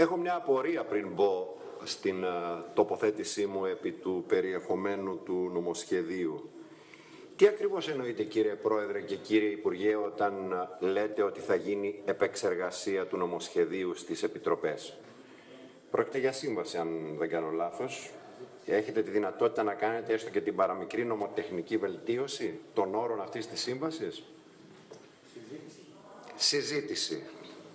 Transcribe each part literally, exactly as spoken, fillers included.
Έχω μια απορία πριν μπω στην τοποθέτησή μου επί του περιεχομένου του νομοσχεδίου. Τι ακριβώς εννοείτε, κύριε Πρόεδρε και κύριε Υπουργέ, όταν λέτε ότι θα γίνει επεξεργασία του νομοσχεδίου στις επιτροπές? Πρόκειται για σύμβαση, αν δεν κάνω λάθος. Έχετε τη δυνατότητα να κάνετε έστω και την παραμικρή νομοτεχνική βελτίωση των όρων αυτής της σύμβασης? Συζήτηση. Συζήτηση.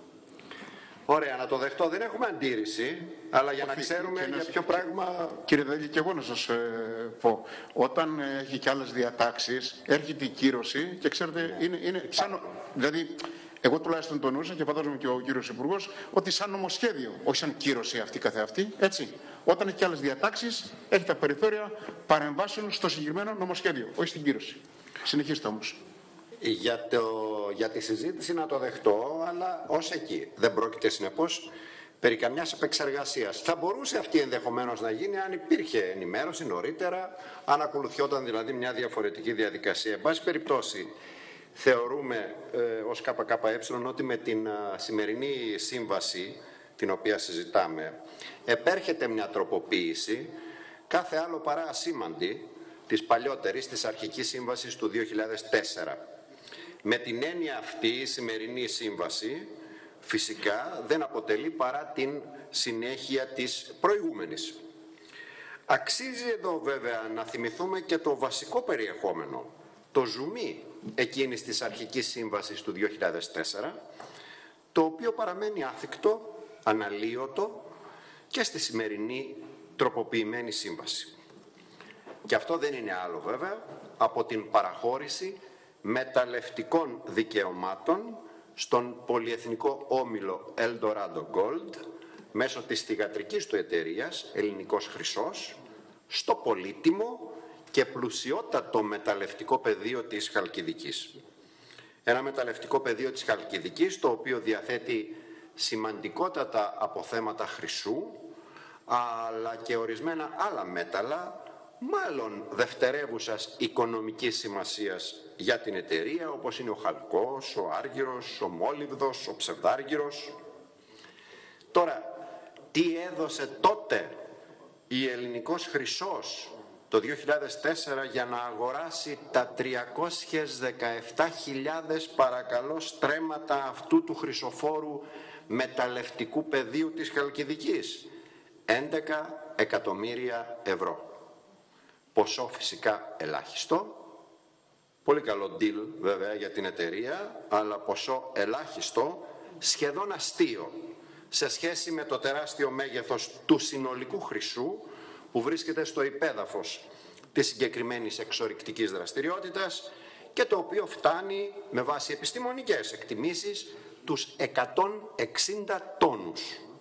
Ωραία, να το δεχτώ. Δεν έχουμε αντίρρηση, αλλά για Όχι, να ξέρουμε για ποιο και, πράγμα... Κύριε Δέλη, και εγώ να σας ε, πω. Όταν ε, έχει και άλλες διατάξεις, έρχεται η κύρωση και ξέρετε, ναι. είναι, είναι σαν... Δηλαδή, εγώ τουλάχιστον τονούσα και φαντάζομαι και ο κύριος Υπουργός, ότι σαν νομοσχέδιο, όχι σαν κύρωση αυτή καθεαυτή, έτσι. Όταν έχει και άλλες διατάξεις, έχει τα περιθώρια παρεμβάσεων στο συγκεκριμένο νομοσχέδιο, όχι στην κύρωση. Συνεχίστε όμως. Για, το, για τη συζήτηση να το δεχτώ, αλλά ως εκεί. Δεν πρόκειται συνεπώς περί καμιάς επεξεργασίας. Θα μπορούσε αυτή ενδεχομένως να γίνει αν υπήρχε ενημέρωση νωρίτερα, αν ακολουθιόταν δηλαδή μια διαφορετική διαδικασία. Εν πάση περιπτώσει, θεωρούμε ε, ως ΚΚΕ ότι με την α, σημερινή σύμβαση, την οποία συζητάμε, επέρχεται μια τροποποίηση, κάθε άλλο παρά ασήμαντη, της παλιότερης, της αρχικής σύμβασης του δύο χιλιάδες τέσσερα. Με την έννοια αυτή, η σημερινή σύμβαση φυσικά δεν αποτελεί παρά την συνέχεια της προηγούμενης. Αξίζει εδώ βέβαια να θυμηθούμε και το βασικό περιεχόμενο, το ζουμί εκείνης της αρχικής σύμβασης του δύο χιλιάδες τέσσερα, το οποίο παραμένει άθικτο, αναλύωτο και στη σημερινή τροποποιημένη σύμβαση. Και αυτό δεν είναι άλλο βέβαια από την παραχώρηση μεταλλευτικών δικαιωμάτων στον πολυεθνικό όμιλο Eldorado Gold μέσω της θυγατρικής του εταιρείας Ελληνικός Χρυσός στο πολύτιμο και πλουσιότατο μεταλλευτικό πεδίο της Χαλκιδικής. Ένα μεταλλευτικό πεδίο της Χαλκιδικής το οποίο διαθέτει σημαντικότατα αποθέματα χρυσού αλλά και ορισμένα άλλα μέταλλα μάλλον δευτερεύουσας οικονομικής σημασίας για την εταιρεία, όπως είναι ο χαλκός, ο άργυρος, ο μόλιβδος, ο ψευδάργυρος. Τώρα, τι έδωσε τότε η Ελληνικός Χρυσός το δύο χιλιάδες τέσσερα για να αγοράσει τα τριακόσιες δεκαεπτά χιλιάδες παρακαλώ στρέμματα αυτού του χρυσοφόρου μεταλλευτικού πεδίου της Χαλκιδικής? έντεκα εκατομμύρια ευρώ. Ποσό φυσικά ελάχιστο, πολύ καλό deal βέβαια για την εταιρεία, αλλά ποσό ελάχιστο, σχεδόν αστείο, σε σχέση με το τεράστιο μέγεθος του συνολικού χρυσού που βρίσκεται στο υπέδαφος της συγκεκριμένης εξορρυκτικής δραστηριότητας και το οποίο φτάνει με βάση επιστημονικές εκτιμήσεις τους εκατόν εξήντα τόνους.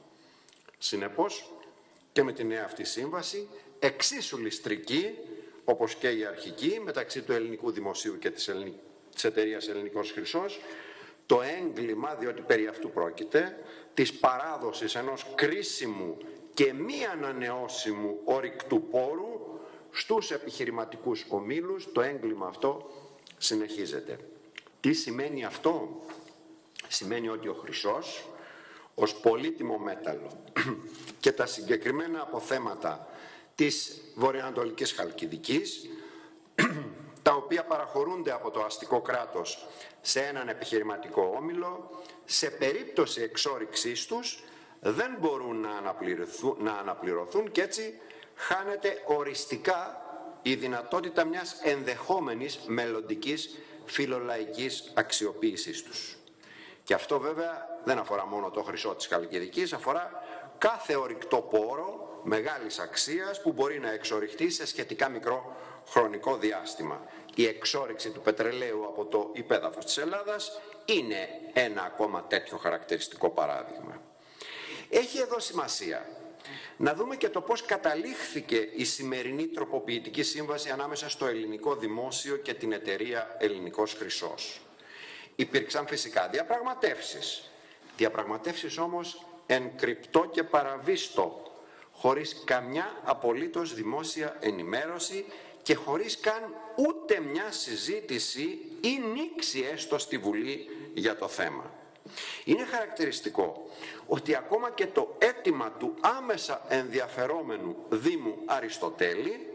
Συνεπώς και με τη νέα αυτή σύμβαση εξίσου ληστρική όπως και η αρχική μεταξύ του ελληνικού δημοσίου και της, Ελλην... της εταιρείας Ελληνικός Χρυσός, το έγκλημα, διότι περί αυτού πρόκειται, της παράδοσης ενός κρίσιμου και μη ανανεώσιμου ορυκτού πόρου στους επιχειρηματικούς ομίλους, το έγκλημα αυτό συνεχίζεται. Τι σημαίνει αυτό? Σημαίνει ότι ο χρυσός ως πολύτιμο μέταλλο και τα συγκεκριμένα αποθέματα της βορειοανατολικής Χαλκιδικής, τα οποία παραχωρούνται από το αστικό κράτος σε έναν επιχειρηματικό όμιλο, σε περίπτωση εξόρυξής τους δεν μπορούν να αναπληρωθούν, να αναπληρωθούν και έτσι χάνεται οριστικά η δυνατότητα μιας ενδεχόμενης μελλοντικής φιλολαϊκής αξιοποίησής τους. Και αυτό βέβαια δεν αφορά μόνο το χρυσό της Χαλκιδικής, αφορά κάθε ορυκτό πόρο μεγάλης αξίας που μπορεί να εξορυχτεί σε σχετικά μικρό χρονικό διάστημα. Η εξόρυξη του πετρελαίου από το υπέδαφος της Ελλάδας είναι ένα ακόμα τέτοιο χαρακτηριστικό παράδειγμα. Έχει εδώ σημασία να δούμε και το πώς καταλήχθηκε η σημερινή τροποποιητική σύμβαση ανάμεσα στο ελληνικό δημόσιο και την εταιρεία Ελληνικός Χρυσός. Υπήρξαν φυσικά διαπραγματεύσεις. Διαπραγματεύσεις όμως εν κρυπτό και παραβίστο, χωρίς καμιά απολύτως δημόσια ενημέρωση και χωρίς καν ούτε μια συζήτηση ή νήξη έστω στη Βουλή για το θέμα. Είναι χαρακτηριστικό ότι ακόμα και το αίτημα του άμεσα ενδιαφερόμενου Δήμου Αριστοτέλη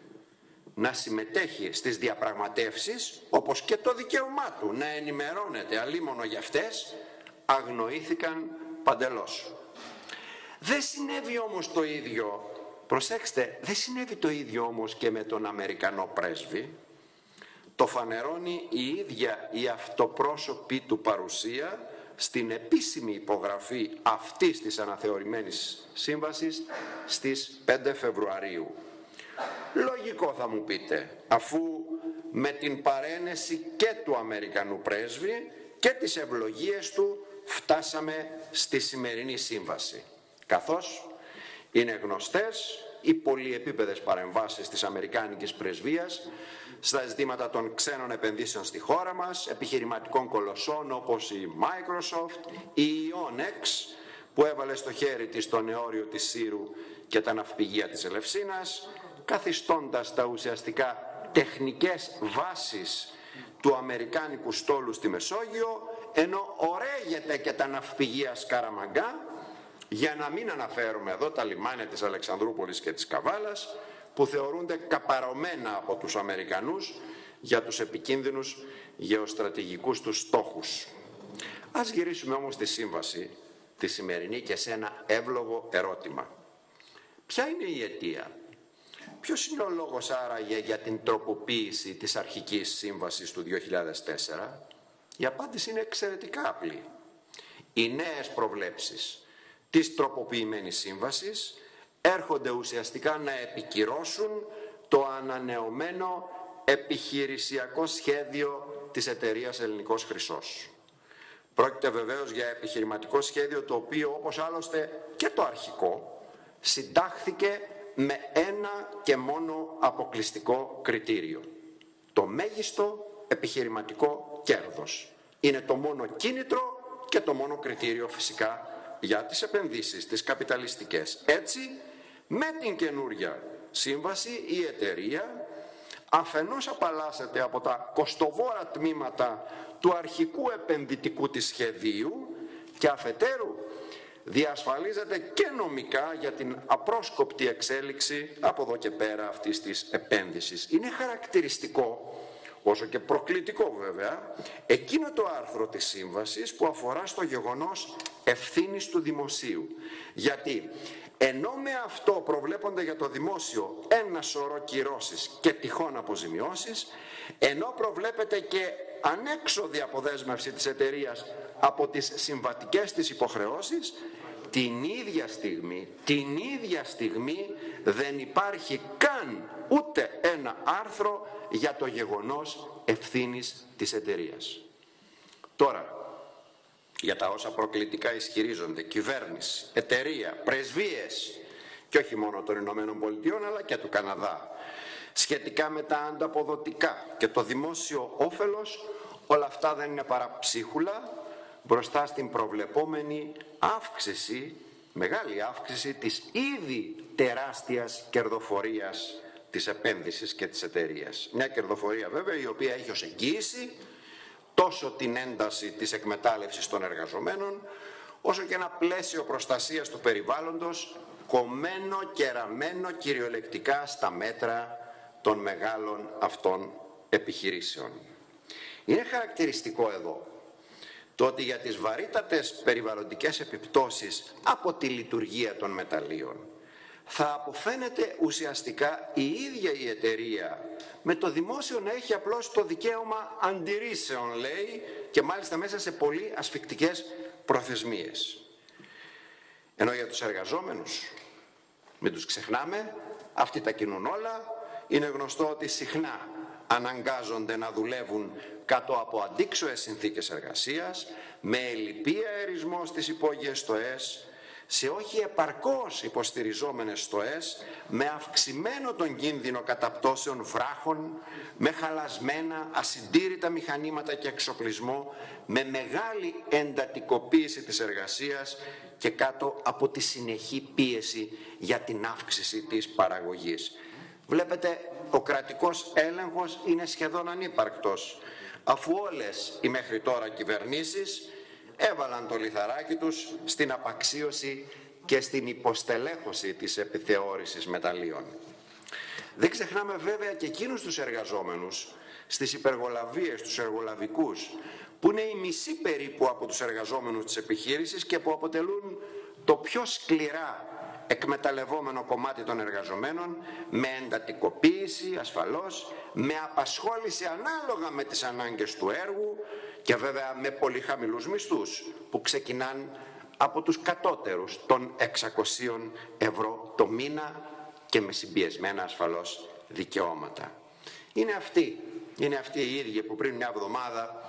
να συμμετέχει στις διαπραγματεύσεις, όπως και το δικαίωμά του να ενημερώνεται αλίμονο για αυτές, αγνοήθηκαν παντελώς. Δεν συνέβη όμως το ίδιο, προσέξτε, δεν συνέβη το ίδιο όμως και με τον Αμερικανό πρέσβη. Το φανερώνει η ίδια η αυτοπρόσωπη του παρουσία στην επίσημη υπογραφή αυτής της αναθεωρημένης σύμβασης στις πέντε Φεβρουαρίου. Λογικό θα μου πείτε, αφού με την παρένεση και του Αμερικανού πρέσβη και τις ευλογίες του φτάσαμε στη σημερινή σύμβαση, καθώς είναι γνωστές οι πολυεπίπεδες παρεμβάσεις της Αμερικάνικης πρεσβείας στα ζητήματα των ξένων επενδύσεων στη χώρα μας, επιχειρηματικών κολοσσών όπως η Microsoft, η Ionex που έβαλε στο χέρι της το νεόριο της Σύρου και τα ναυπηγεία της Ελευσίνας, καθιστώντας τα ουσιαστικά τεχνικές βάσεις του αμερικάνικου στόλου στη Μεσόγειο, ενώ ωραίγεται και τα ναυπηγεία Σκαραμαγκά, για να μην αναφέρουμε εδώ τα λιμάνια της Αλεξανδρούπολης και της Καβάλας, που θεωρούνται καπαρωμένα από τους Αμερικανούς για τους επικίνδυνους γεωστρατηγικούς τους στόχους. Ας γυρίσουμε όμως στη σύμβαση τη σημερινή και σε ένα εύλογο ερώτημα. Ποια είναι η αιτία? Ποιος είναι ο λόγος άραγε για την τροποποίηση της αρχικής σύμβασης του δύο χιλιάδες τέσσερα? Η απάντηση είναι εξαιρετικά απλή. Οι νέες προβλέψεις της τροποποιημένης σύμβασης έρχονται ουσιαστικά να επικυρώσουν το ανανεωμένο επιχειρησιακό σχέδιο της εταιρείας Ελληνικός Χρυσός. Πρόκειται βεβαίως για επιχειρηματικό σχέδιο το οποίο, όπως άλλωστε και το αρχικό, συντάχθηκε με ένα και μόνο αποκλειστικό κριτήριο: το μέγιστο επιχειρηματικό κέρδος. Είναι το μόνο κίνητρο και το μόνο κριτήριο φυσικά για τις επενδύσεις, τις καπιταλιστικές. Έτσι, με την καινούρια σύμβαση η εταιρεία αφενός απαλλάσσεται από τα κοστοβόρα τμήματα του αρχικού επενδυτικού της σχεδίου και αφετέρου διασφαλίζεται και νομικά για την απρόσκοπτη εξέλιξη από εδώ και πέρα αυτής της επένδυσης. Είναι χαρακτηριστικό, όσο και προκλητικό βέβαια, εκείνο το άρθρο της σύμβασης που αφορά στο γεγονός ευθύνης του δημοσίου. Γιατί ενώ με αυτό προβλέπονται για το δημόσιο ένα σωρό κυρώσεις και τυχόν αποζημιώσεις, ενώ προβλέπεται και ανέξοδη αποδέσμευση της εταιρείας από τις συμβατικές της υποχρεώσεις, την ίδια στιγμή, την ίδια στιγμή δεν υπάρχει καν ούτε ένα άρθρο για το γεγονός ευθύνης της εταιρείας. Τώρα, για τα όσα προκλητικά ισχυρίζονται κυβέρνηση, εταιρεία, πρεσβείες και όχι μόνο των Ηνωμένων Πολιτειών αλλά και του Καναδά, σχετικά με τα ανταποδοτικά και το δημόσιο όφελος, όλα αυτά δεν είναι παρά ψίχουλα μπροστά στην προβλεπόμενη αύξηση, μεγάλη αύξηση της ήδη τεράστιας κερδοφορίας της επένδυσης και της εταιρείας. Μια κερδοφορία βέβαια η οποία έχει ως εγγύηση τόσο την ένταση της εκμετάλλευσης των εργαζομένων, όσο και ένα πλαίσιο προστασίας του περιβάλλοντος, κομμένο και ραμμένο κυριολεκτικά στα μέτρα των μεγάλων αυτών επιχειρήσεων. Είναι χαρακτηριστικό εδώ το ότι για τις βαρύτατες περιβαλλοντικές επιπτώσεις από τη λειτουργία των μεταλλίων θα αποφαίνεται ουσιαστικά η ίδια η εταιρεία, με το δημόσιο να έχει απλώς το δικαίωμα αντιρρήσεων, λέει, και μάλιστα μέσα σε πολύ ασφικτικές προθεσμίες. Ενώ για τους εργαζόμενους, μην τους ξεχνάμε, αυτοί τα κινούν όλα. Είναι γνωστό ότι συχνά αναγκάζονται να δουλεύουν κάτω από αντίξωες συνθήκες εργασίας, με ελλειπή αερισμό στις υπόγειες στοές, σε όχι επαρκώς υποστηριζόμενες στοές, με αυξημένο τον κίνδυνο καταπτώσεων βράχων, με χαλασμένα ασυντήρητα μηχανήματα και εξοπλισμό, με μεγάλη εντατικοποίηση της εργασίας και κάτω από τη συνεχή πίεση για την αύξηση της παραγωγής. Βλέπετε, ο κρατικός έλεγχος είναι σχεδόν ανύπαρκτος, αφού όλες οι μέχρι τώρα κυβερνήσεις έβαλαν το λιθαράκι τους στην απαξίωση και στην υποστελέχωση της επιθεώρησης μεταλλίων. Δεν ξεχνάμε βέβαια και εκείνους τους εργαζόμενους στις υπεργολαβίες, τους εργολαβικούς, που είναι η μισή περίπου από τους εργαζόμενους της επιχείρησης και που αποτελούν το πιο σκληρά εκμεταλλευόμενο κομμάτι των εργαζομένων, με εντατικοποίηση ασφαλώς, με απασχόληση ανάλογα με τις ανάγκες του έργου και βέβαια με πολύ χαμηλούς μισθούς που ξεκινάν από τους κατώτερους των εξακοσίων ευρώ το μήνα και με συμπιεσμένα ασφαλώς δικαιώματα. Είναι αυτοί, είναι αυτοί οι ίδιοι που πριν μια εβδομάδα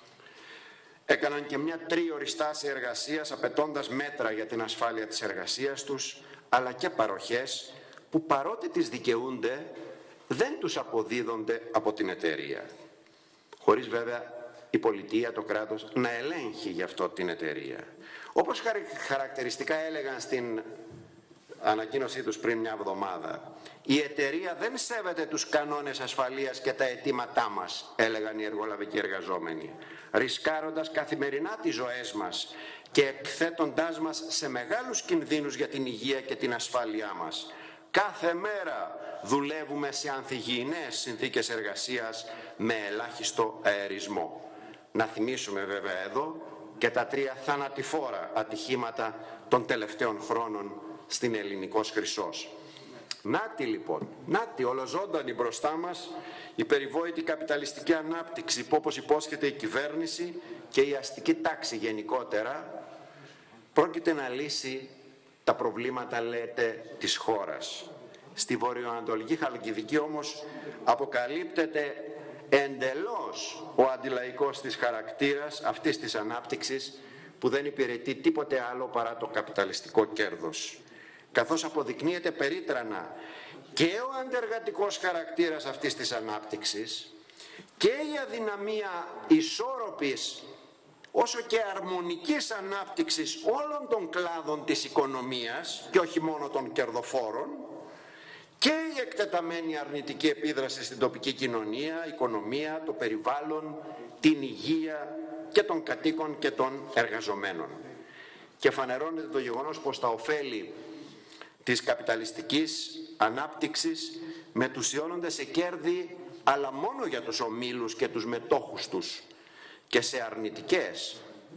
έκαναν και μια τρίωρη στάση εργασίας απαιτώντας μέτρα για την ασφάλεια της εργασίας τους, αλλά και παροχές που παρότι τις δικαιούνται δεν τους αποδίδονται από την εταιρεία. Χωρίς βέβαια η πολιτεία, το κράτος, να ελέγχει γι' αυτό την εταιρεία. Όπως χαρακτηριστικά έλεγαν στην ανακοίνωσή τους πριν μια εβδομάδα, η εταιρεία δεν σέβεται τους κανόνες ασφαλείας και τα αιτήματά μας, έλεγαν οι εργολαβικοί εργαζόμενοι, ρισκάροντας καθημερινά τις ζωές μας και εκθέτοντάς μας σε μεγάλους κινδύνους για την υγεία και την ασφάλειά μας. Κάθε μέρα δουλεύουμε σε ανθυγιεινές συνθήκες εργασίας με ελάχιστο αερισμό. Να θυμίσουμε βέβαια εδώ και τα τρία θανατηφόρα ατυχήματα των τελευταίων χρόνων στην Ελληνικός Χρυσός. Νάτι λοιπόν, νάτι ολοζώντανη μπροστά μας η περιβόητη καπιταλιστική ανάπτυξη που όπως υπόσχεται η κυβέρνηση και η αστική τάξη γενικότερα πρόκειται να λύσει τα προβλήματα, λέτε, της χώρας. Στη βορειοανατολική Χαλκιδική όμως αποκαλύπτεται εντελώς ο αντιλαϊκός της χαρακτήρας αυτής της ανάπτυξης που δεν υπηρετεί τίποτε άλλο παρά το καπιταλιστικό κέρδος. Καθώς αποδεικνύεται περίτρανα και ο αντεργατικός χαρακτήρας αυτής της ανάπτυξης και η αδυναμία ισόρροπης όσο και αρμονικής ανάπτυξης όλων των κλάδων της οικονομίας και όχι μόνο των κερδοφόρων και η εκτεταμένη αρνητική επίδραση στην τοπική κοινωνία, οικονομία, το περιβάλλον, την υγεία και των κατοίκων και των εργαζομένων. Και φανερώνεται το γεγονός πως τα ωφέλη της καπιταλιστικής ανάπτυξης μετουσιώνονται σε κέρδη αλλά μόνο για τους ομίλους και τους μετόχους τους και σε αρνητικές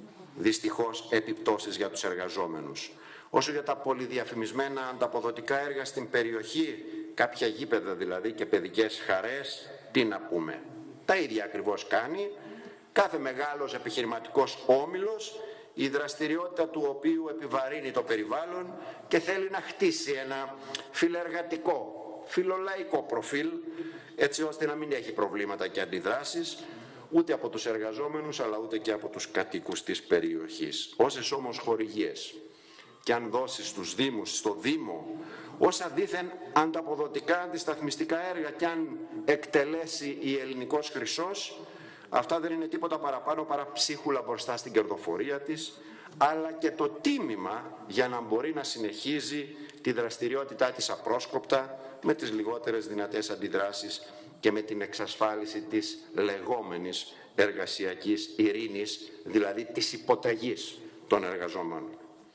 δυστυχώς επιπτώσεις για τους εργαζόμενους. Όσο για τα πολυδιαφημισμένα ανταποδοτικά έργα στην περιοχή, κάποια γήπεδα δηλαδή και παιδικές χαρές, τι να πούμε. Τα ίδια ακριβώς κάνει κάθε μεγάλος επιχειρηματικός όμιλος, η δραστηριότητα του οποίου επιβαρύνει το περιβάλλον και θέλει να χτίσει ένα φιλεργατικό, φιλολαϊκό προφίλ, έτσι ώστε να μην έχει προβλήματα και αντιδράσεις ούτε από τους εργαζόμενους αλλά ούτε και από τους κατοίκους της περιοχής. Όσες όμως χορηγίες και αν δώσει στους Δήμους, στο Δήμο, όσα δήθεν ανταποδοτικά αντισταθμιστικά έργα και αν εκτελέσει η Ελληνικός Χρυσός, αυτά δεν είναι τίποτα παραπάνω παρά ψίχουλα μπροστά στην κερδοφορία της, αλλά και το τίμημα για να μπορεί να συνεχίζει τη δραστηριότητά της απρόσκοπτα με τις λιγότερες δυνατές αντιδράσεις και με την εξασφάλιση της λεγόμενης εργασιακής ειρήνης, δηλαδή της υποταγής των εργαζόμενων.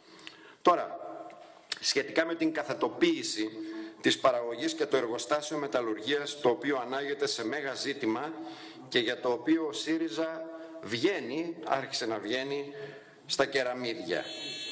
Τώρα, σχετικά με την καθετοποίηση της παραγωγής και το εργοστάσιο μεταλλουργίας, το οποίο ανάγεται σε μέγα ζήτημα και για το οποίο ο ΣΥΡΙΖΑ βγαίνει, άρχισε να βγαίνει στα κεραμίδια.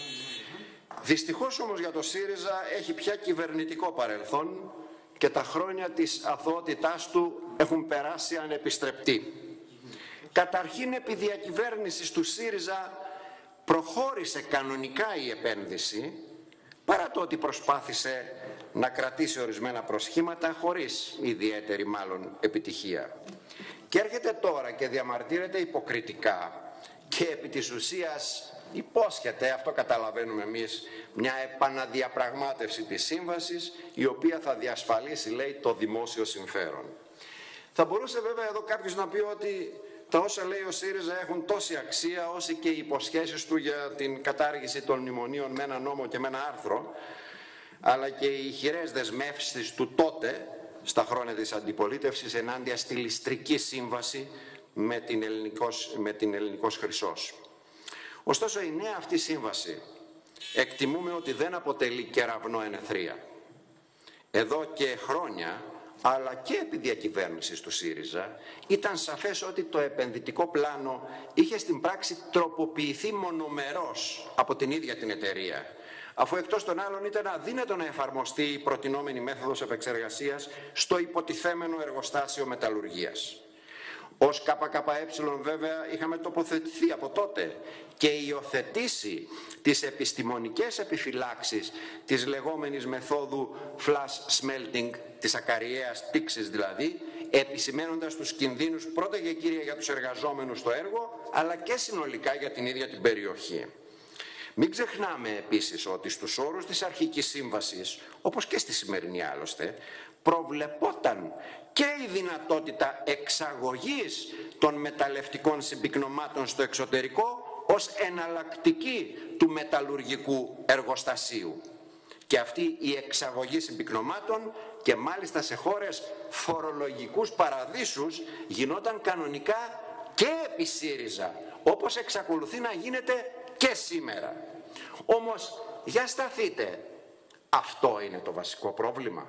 Δυστυχώς όμως για το ΣΥΡΙΖΑ έχει πια κυβερνητικό παρελθόν και τα χρόνια της αθωότητάς του έχουν περάσει ανεπιστρεπτοί. Καταρχήν επί διακυβέρνησης του ΣΥΡΙΖΑ προχώρησε κανονικά η επένδυση, παρά το ότι προσπάθησε να κρατήσει ορισμένα προσχήματα χωρίς ιδιαίτερη μάλλον επιτυχία. Και έρχεται τώρα και διαμαρτύρεται υποκριτικά και επί της ουσίας υπόσχεται, αυτό καταλαβαίνουμε εμείς, μια επαναδιαπραγμάτευση της σύμβασης η οποία θα διασφαλίσει, λέει, το δημόσιο συμφέρον. Θα μπορούσε βέβαια εδώ κάποιος να πει ότι τα όσα λέει ο ΣΥΡΙΖΑ έχουν τόση αξία όσο και οι υποσχέσεις του για την κατάργηση των μνημονίων με ένα νόμο και με ένα άρθρο, αλλά και οι ηχηρές δεσμεύσεις του τότε, στα χρόνια της αντιπολίτευσης, ενάντια στη ληστρική σύμβαση με την Ελληνικός, με την Ελληνικός Χρυσός. Ωστόσο η νέα αυτή σύμβαση εκτιμούμε ότι δεν αποτελεί κεραυνό εν αιθρία. Εδώ και χρόνια, αλλά και επί διακυβέρνησης του ΣΥΡΙΖΑ, ήταν σαφές ότι το επενδυτικό πλάνο είχε στην πράξη τροποποιηθεί μονομερώς από την ίδια την εταιρεία, αφού εκτός των άλλων ήταν αδύνατο να εφαρμοστεί η προτινόμενη μέθοδος επεξεργασίας στο υποτιθέμενο εργοστάσιο μεταλλουργίας. Ως ΚΚΕ βέβαια είχαμε τοποθετηθεί από τότε και υιοθετήσει τις επιστημονικές επιφυλάξεις της λεγόμενης μεθόδου flash smelting, της ακαριαίας τήξης δηλαδή, επισημαίνοντας τους κινδύνους πρώτα και κύρια για τους εργαζόμενους στο έργο, αλλά και συνολικά για την ίδια την περιοχή. Μην ξεχνάμε επίσης ότι στους όρους της αρχικής σύμβασης, όπως και στη σημερινή άλλωστε, προβλεπόταν και η δυνατότητα εξαγωγής των μεταλλευτικών συμπυκνωμάτων στο εξωτερικό ως εναλλακτική του μεταλλουργικού εργοστασίου. Και αυτή η εξαγωγή συμπυκνωμάτων, και μάλιστα σε χώρες φορολογικούς παραδείσους, γινόταν κανονικά και επί ΣΥΡΙΖΑ, όπως εξακολουθεί να γίνεται και σήμερα. Όμως, για σταθείτε, αυτό είναι το βασικό πρόβλημα.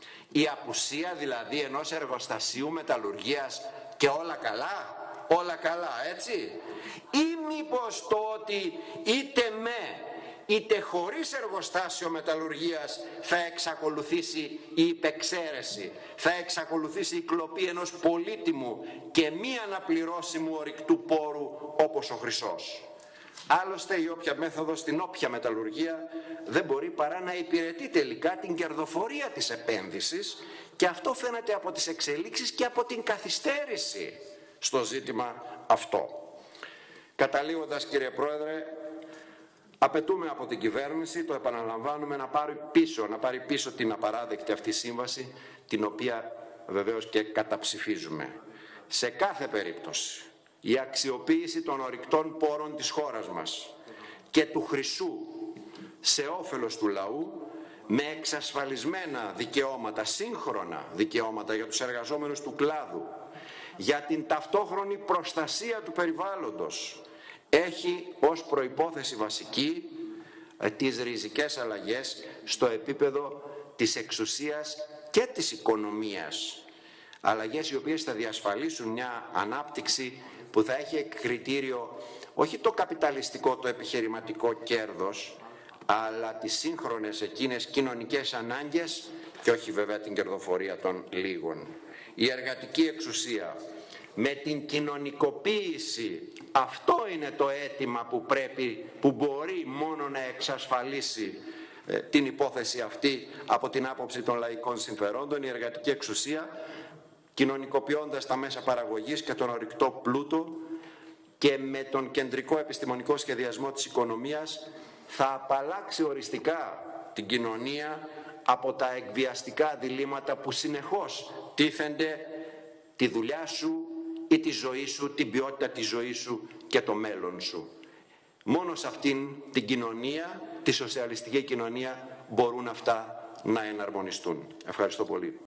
Η απουσία δηλαδή ενός εργοστασίου μεταλλουργίας και όλα καλά, όλα καλά έτσι, ή μήπως το ότι είτε με είτε χωρίς εργοστάσιο μεταλλουργίας θα εξακολουθήσει η υπεξαίρεση, θα εξακολουθήσει η κλοπή ενός πολύτιμου και μη αναπληρώσιμου ορυκτού πόρου όπως ο χρυσός. Άλλωστε η όποια μέθοδος στην όποια μεταλλουργία δεν μπορεί παρά να υπηρετεί τελικά την κερδοφορία της επένδυσης, και αυτό φαίνεται από τις εξελίξεις και από την καθυστέρηση στο ζήτημα αυτό. Καταλήγοντας, κύριε Πρόεδρε, απαιτούμε από την κυβέρνηση, το επαναλαμβάνουμε, να πάρει πίσω, να πάρει πίσω την απαράδεκτη αυτή σύμβαση, την οποία βεβαίως και καταψηφίζουμε. Σε κάθε περίπτωση η αξιοποίηση των ορυκτών πόρων της χώρας μας και του χρυσού σε όφελος του λαού, με εξασφαλισμένα δικαιώματα, σύγχρονα δικαιώματα για τους εργαζόμενους του κλάδου, για την ταυτόχρονη προστασία του περιβάλλοντος, έχει ως προϋπόθεση βασική ε, τις ριζικές αλλαγές στο επίπεδο της εξουσίας και της οικονομίας. Αλλαγές οι οποίες θα διασφαλίσουν μια ανάπτυξη που θα έχει κριτήριο όχι το καπιταλιστικό, το επιχειρηματικό κέρδος, αλλά τις σύγχρονες εκείνες κοινωνικές ανάγκες και όχι βέβαια την κερδοφορία των λίγων. Η εργατική εξουσία με την κοινωνικοποίηση, αυτό είναι το αίτημα που πρέπει, που μπορεί μόνο να εξασφαλίσει ε, την υπόθεση αυτή από την άποψη των λαϊκών συμφερόντων. Η εργατική εξουσία, κοινωνικοποιώντας τα μέσα παραγωγής και τον ορυκτό πλούτο και με τον κεντρικό επιστημονικό σχεδιασμό της οικονομίας, θα απαλλάξει οριστικά την κοινωνία από τα εκβιαστικά διλήμματα που συνεχώς τίθενται τη δουλειά σου ή τη ζωή σου, την ποιότητα της ζωής σου και το μέλλον σου. Μόνο σε αυτήν την κοινωνία, τη σοσιαλιστική κοινωνία, μπορούν αυτά να εναρμονιστούν. Ευχαριστώ πολύ.